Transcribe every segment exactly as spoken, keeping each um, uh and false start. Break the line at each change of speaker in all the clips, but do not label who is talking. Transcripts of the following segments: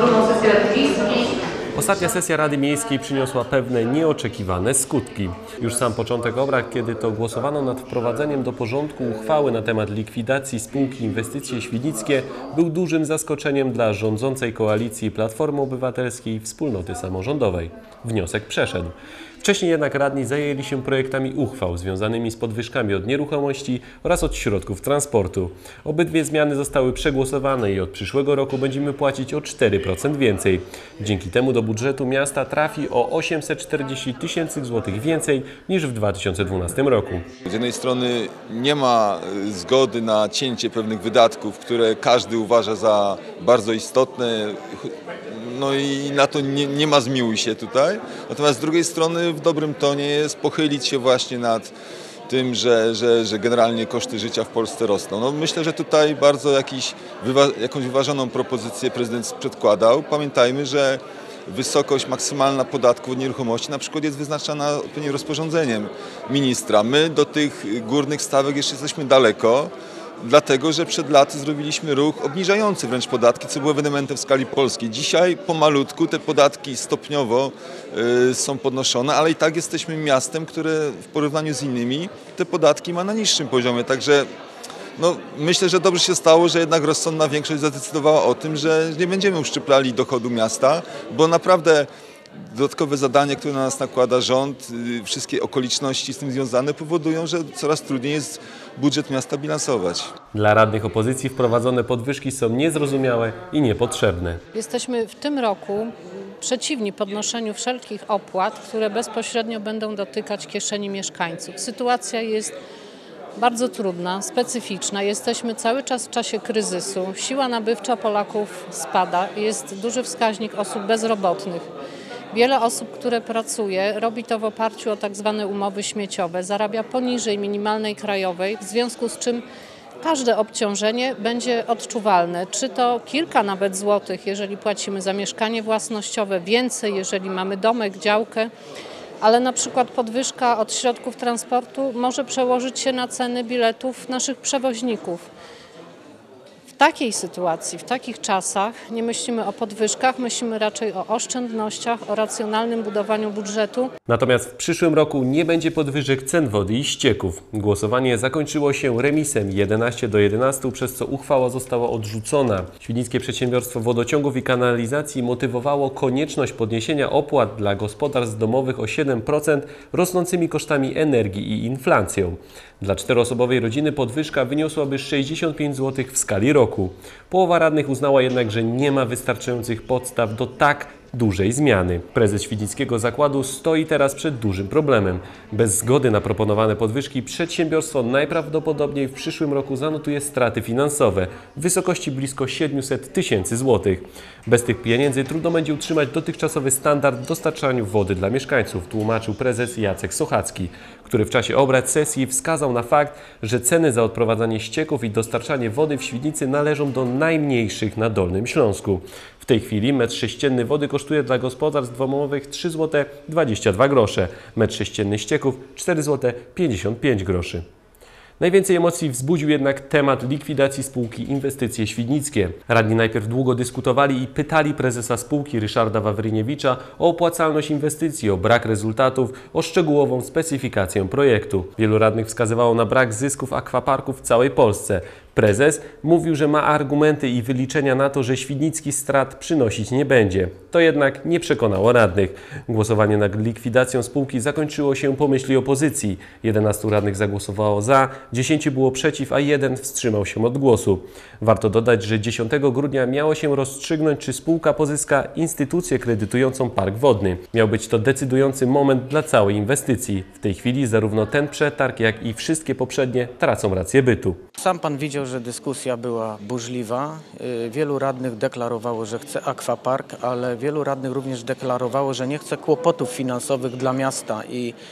siódmą sesję Rady Miejskiej.
Ostatnia sesja Rady Miejskiej przyniosła pewne nieoczekiwane skutki. Już sam początek obrad, kiedy to głosowano nad wprowadzeniem do porządku uchwały na temat likwidacji spółki Inwestycje Świdnickie, był dużym zaskoczeniem dla rządzącej koalicji Platformy Obywatelskiej i Wspólnoty Samorządowej. Wniosek przeszedł. Wcześniej jednak radni zajęli się projektami uchwał związanymi z podwyżkami od nieruchomości oraz od środków transportu. Obydwie zmiany zostały przegłosowane i od przyszłego roku będziemy płacić o cztery procent więcej. Dzięki temu do budżetu miasta trafi o osiemset czterdzieści tysięcy złotych więcej niż w dwa tysiące dwunastym roku.
Z jednej strony nie ma zgody na cięcie pewnych wydatków, które każdy uważa za bardzo istotne. No i na to nie, nie ma zmiłuj się tutaj. Natomiast z drugiej strony w dobrym tonie jest pochylić się właśnie nad tym, że, że, że generalnie koszty życia w Polsce rosną. No myślę, że tutaj bardzo jakiś, jakąś wyważoną propozycję prezydent przedkładał. Pamiętajmy, że wysokość maksymalna podatku od nieruchomości na przykład jest wyznaczana odpowiednim rozporządzeniem ministra. My do tych górnych stawek jeszcze jesteśmy daleko. Dlatego, że przed laty zrobiliśmy ruch obniżający wręcz podatki, co było ewenementem w skali polskiej. Dzisiaj pomalutku te podatki stopniowo y, są podnoszone, ale i tak jesteśmy miastem, które w porównaniu z innymi te podatki ma na niższym poziomie. Także no, myślę, że dobrze się stało, że jednak rozsądna większość zadecydowała o tym, że nie będziemy uszczyplali dochodu miasta, bo naprawdę dodatkowe zadania, które na nas nakłada rząd, wszystkie okoliczności z tym związane powodują, że coraz trudniej jest budżet miasta bilansować.
Dla radnych opozycji wprowadzone podwyżki są niezrozumiałe i niepotrzebne.
Jesteśmy w tym roku przeciwni podnoszeniu wszelkich opłat, które bezpośrednio będą dotykać kieszeni mieszkańców. Sytuacja jest bardzo trudna, specyficzna. Jesteśmy cały czas w czasie kryzysu. Siła nabywcza Polaków spada. Jest duży wskaźnik osób bezrobotnych. Wiele osób, które pracuje, robi to w oparciu o tak zwane umowy śmieciowe, zarabia poniżej minimalnej krajowej, w związku z czym każde obciążenie będzie odczuwalne. Czy to kilka nawet złotych, jeżeli płacimy za mieszkanie własnościowe, więcej, jeżeli mamy domek, działkę, ale na przykład podwyżka od środków transportu może przełożyć się na ceny biletów naszych przewoźników. W takiej sytuacji, w takich czasach nie myślimy o podwyżkach, myślimy raczej o oszczędnościach, o racjonalnym budowaniu budżetu.
Natomiast w przyszłym roku nie będzie podwyżek cen wody i ścieków. Głosowanie zakończyło się remisem jedenaście do jedenastu, przez co uchwała została odrzucona. Świdnickie Przedsiębiorstwo Wodociągów i Kanalizacji motywowało konieczność podniesienia opłat dla gospodarstw domowych o siedem procent rosnącymi kosztami energii i inflacją. Dla czteroosobowej rodziny podwyżka wyniosłaby sześćdziesiąt pięć złotych w skali roku. Połowa radnych uznała jednak, że nie ma wystarczających podstaw do tak dużej zmiany. Prezes Świdnickiego Zakładu stoi teraz przed dużym problemem. Bez zgody na proponowane podwyżki przedsiębiorstwo najprawdopodobniej w przyszłym roku zanotuje straty finansowe w wysokości blisko siedmiuset tysięcy złotych. Bez tych pieniędzy trudno będzie utrzymać dotychczasowy standard w dostarczaniu wody dla mieszkańców, tłumaczył prezes Jacek Sochacki, który w czasie obrad sesji wskazał na fakt, że ceny za odprowadzanie ścieków i dostarczanie wody w Świdnicy należą do najmniejszych na Dolnym Śląsku. W tej chwili metr sześcienny wody kosztuje dla gospodarstw domowych trzy złote dwadzieścia dwa grosze, metr sześcienny ścieków cztery złote pięćdziesiąt pięć groszy. Najwięcej emocji wzbudził jednak temat likwidacji spółki Inwestycje Świdnickie. Radni najpierw długo dyskutowali i pytali prezesa spółki Ryszarda Wawryniewicza o opłacalność inwestycji, o brak rezultatów, o szczegółową specyfikację projektu. Wielu radnych wskazywało na brak zysków akwaparków w całej Polsce. Prezes mówił, że ma argumenty i wyliczenia na to, że Świdnicki strat przynosić nie będzie. To jednak nie przekonało radnych. Głosowanie nad likwidacją spółki zakończyło się po myśli opozycji. jedenastu radnych zagłosowało za, dziesięciu było przeciw, a jeden wstrzymał się od głosu. Warto dodać, że dziesiątego grudnia miało się rozstrzygnąć, czy spółka pozyska instytucję kredytującą park wodny. Miał być to decydujący moment dla całej inwestycji. W tej chwili zarówno ten przetarg, jak i wszystkie poprzednie tracą rację bytu.
Sam pan widział, że dyskusja była burzliwa. Wielu radnych deklarowało, że chce akwapark, ale wielu radnych również deklarowało, że nie chce kłopotów finansowych dla miasta i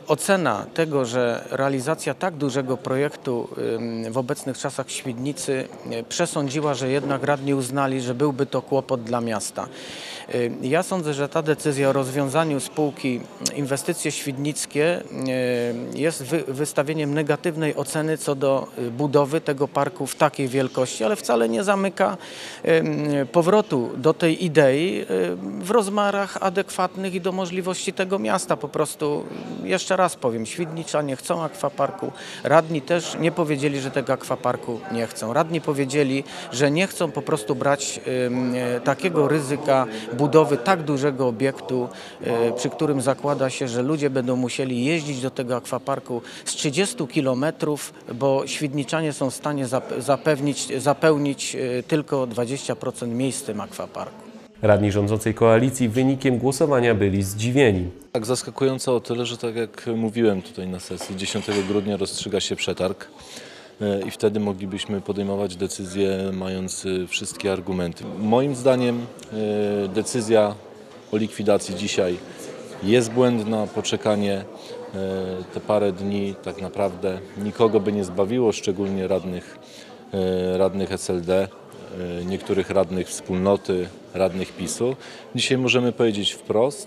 ocena tego, że realizacja tak dużego projektu w obecnych czasach w Świdnicy przesądziła, że jednak radni uznali, że byłby to kłopot dla miasta. Ja sądzę, że ta decyzja o rozwiązaniu spółki Inwestycje Świdnickie jest wystawieniem negatywnej oceny co do budowy tego parku w takiej wielkości, ale wcale nie zamyka powrotu do tej idei w rozmiarach adekwatnych i do możliwości tego miasta. Po prostu, jeszcze raz powiem, Świdniczanie chcą akwaparku, radni też nie powiedzieli, że tego akwaparku nie chcą. Radni powiedzieli, że nie chcą po prostu brać takiego ryzyka budowy tak dużego obiektu, przy którym zakłada się, że ludzie będą musieli jeździć do tego akwaparku z trzydziestu kilometrów, bo Świdniczanie są w stanie zapewnić, zapełnić tylko dwadzieścia procent miejsc w tym akwaparku.
Radni rządzącej koalicji wynikiem głosowania byli zdziwieni.
Tak, zaskakująco o tyle, że tak jak mówiłem tutaj na sesji, dziesiątego grudnia rozstrzyga się przetarg i wtedy moglibyśmy podejmować decyzje mając wszystkie argumenty. Moim zdaniem decyzja o likwidacji dzisiaj jest błędna. Poczekanie te parę dni tak naprawdę nikogo by nie zbawiło, szczególnie radnych, radnych S L D, niektórych radnych wspólnoty, radnych PiSu. Dzisiaj możemy powiedzieć wprost,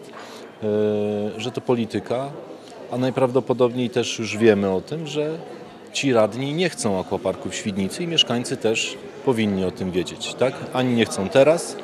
że to polityka, a najprawdopodobniej też już wiemy o tym, że ci radni nie chcą akwaparku w Świdnicy i mieszkańcy też powinni o tym wiedzieć. Tak? Ani nie chcą teraz,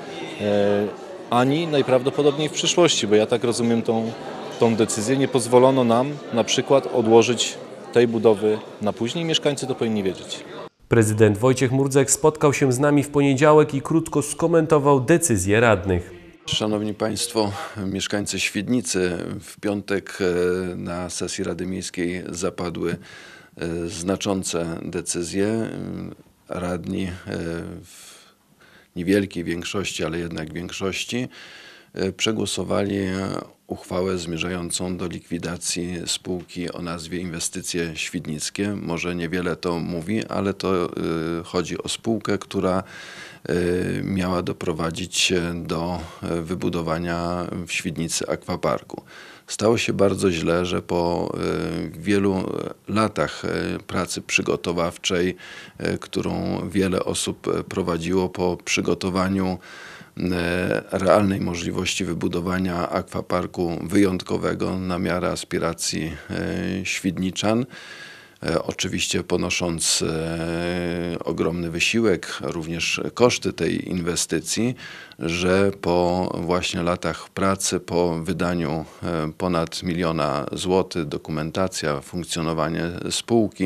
ani najprawdopodobniej w przyszłości, bo ja tak rozumiem tą, tą decyzję. Nie pozwolono nam na przykład odłożyć tej budowy na później. Mieszkańcy to powinni wiedzieć.
Prezydent Wojciech Murdzek spotkał się z nami w poniedziałek i krótko skomentował decyzję radnych.
Szanowni Państwo, mieszkańcy Świdnicy, w piątek na sesji Rady Miejskiej zapadły znaczące decyzje. Radni w niewielkiej większości, ale jednak większości przegłosowali uchwałę zmierzającą do likwidacji spółki o nazwie Inwestycje Świdnickie. Może niewiele to mówi, ale to chodzi o spółkę, która miała doprowadzić do wybudowania w Świdnicy akwaparku. Stało się bardzo źle, że po wielu latach pracy przygotowawczej, którą wiele osób prowadziło po przygotowaniu realnej możliwości wybudowania akwaparku wyjątkowego na miarę aspiracji świdniczan, oczywiście ponosząc ogromny wysiłek, również koszty tej inwestycji, że po właśnie latach pracy, po wydaniu ponad miliona złotych, dokumentacja, funkcjonowanie spółki,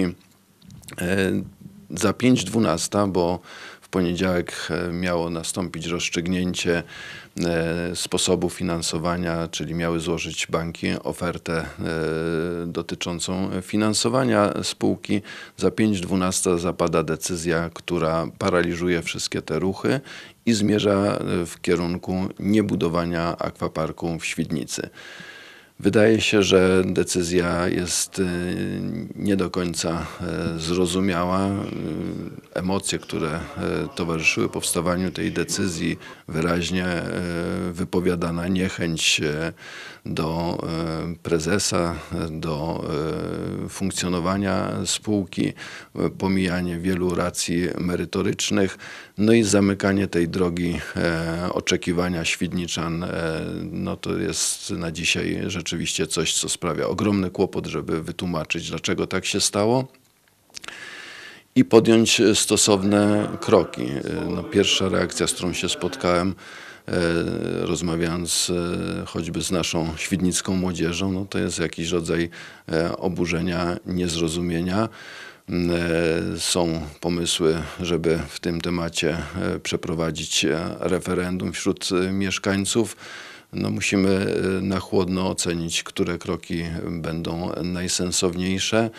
za pięć dwunasta, bo w poniedziałek miało nastąpić rozstrzygnięcie sposobu finansowania, czyli miały złożyć banki ofertę dotyczącą finansowania spółki. Za pięć dwunasta zapada decyzja, która paraliżuje wszystkie te ruchy i zmierza w kierunku niebudowania akwaparku w Świdnicy. Wydaje się, że decyzja jest nie do końca zrozumiała. Emocje, które towarzyszyły powstawaniu tej decyzji, wyraźnie wypowiadana niechęć do prezesa, do funkcjonowania spółki, pomijanie wielu racji merytorycznych, no i zamykanie tej drogi oczekiwania świdniczan, no to jest na dzisiaj rzeczywiście coś, co sprawia ogromny kłopot, żeby wytłumaczyć, dlaczego tak się stało i podjąć stosowne kroki. No, pierwsza reakcja, z którą się spotkałem, rozmawiając choćby z naszą świdnicką młodzieżą, no to jest jakiś rodzaj oburzenia, niezrozumienia. Są pomysły, żeby w tym temacie przeprowadzić referendum wśród mieszkańców. No musimy na chłodno ocenić, które kroki będą najsensowniejsze.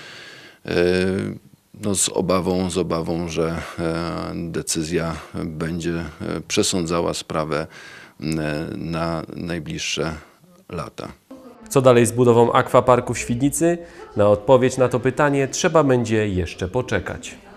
No z obawą, z obawą, że decyzja będzie przesądzała sprawę na najbliższe lata.
Co dalej z budową akwaparku w Świdnicy? Na odpowiedź na to pytanie trzeba będzie jeszcze poczekać.